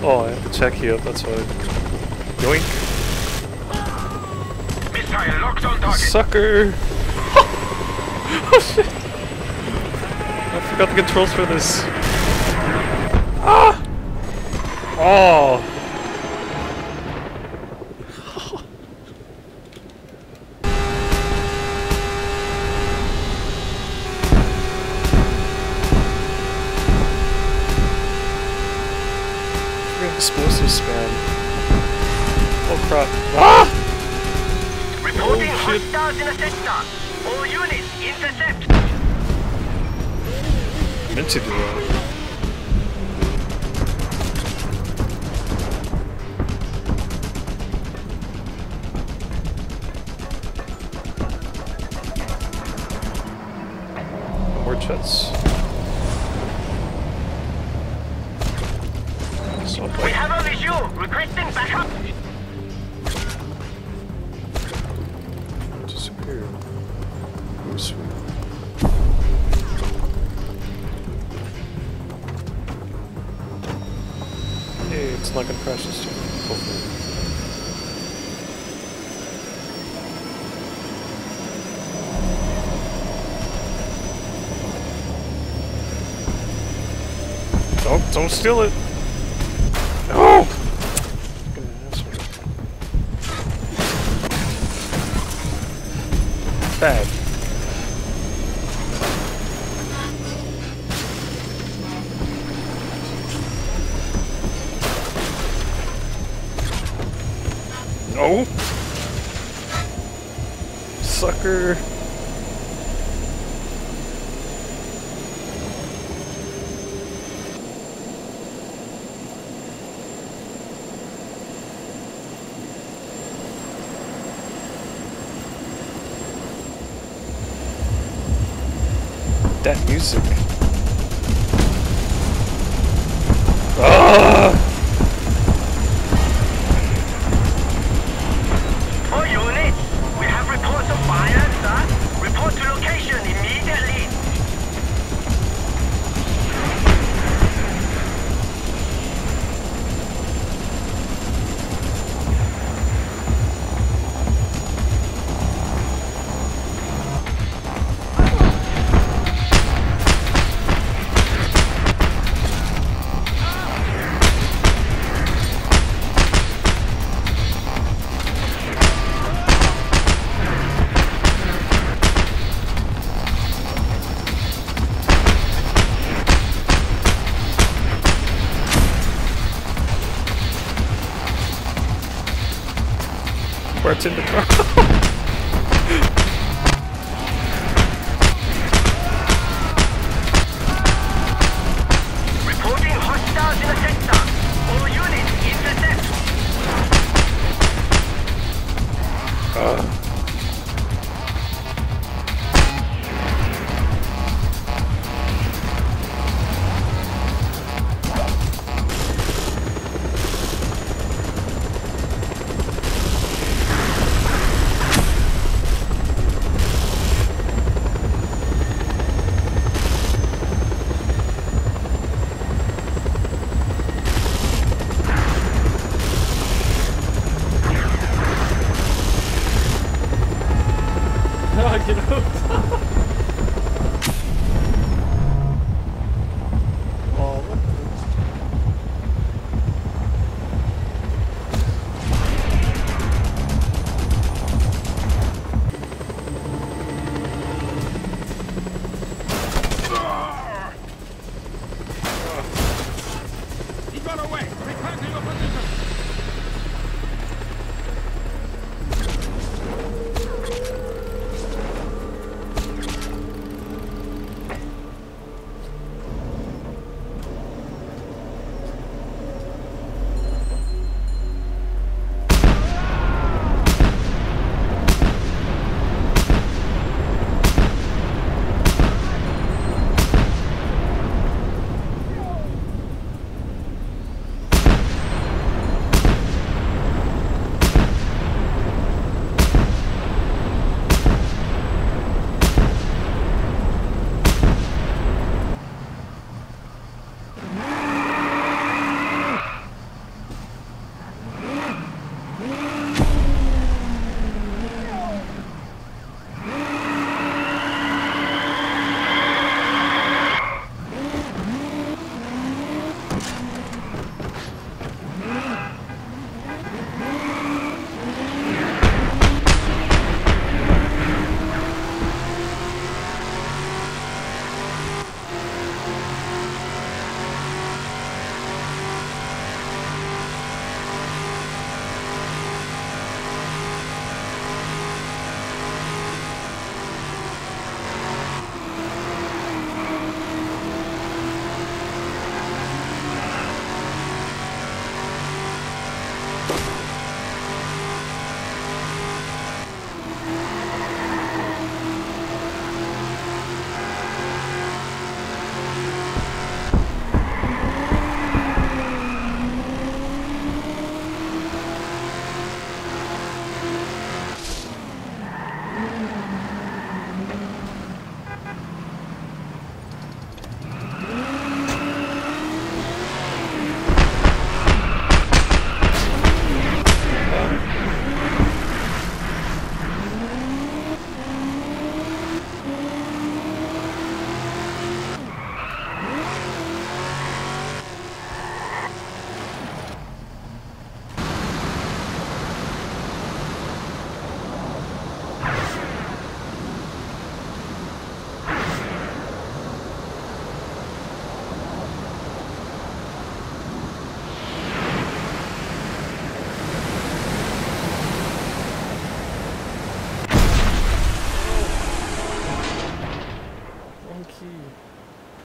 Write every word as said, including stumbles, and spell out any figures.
Oh, I have to check here, that's why. Yoink. Missile locked on target. Sucker! Oh shit! I forgot the controls for this. Ah! Oh! Explosive spam. Oh crap. Ah! Reporting Oh, shit. hostiles in the sector. All units intercept. I meant to do that. More jets. So We have a visual. Requesting backup. disappear. Oh, sweet. Hey, it's not gonna crash this time. Hopefully. Don't, don't steal it! No! Fucking asshole. Bad. No! Sucker! That music. Ah! All units, we have reports of fire, sir. Report to location immediately. Where it's in the car.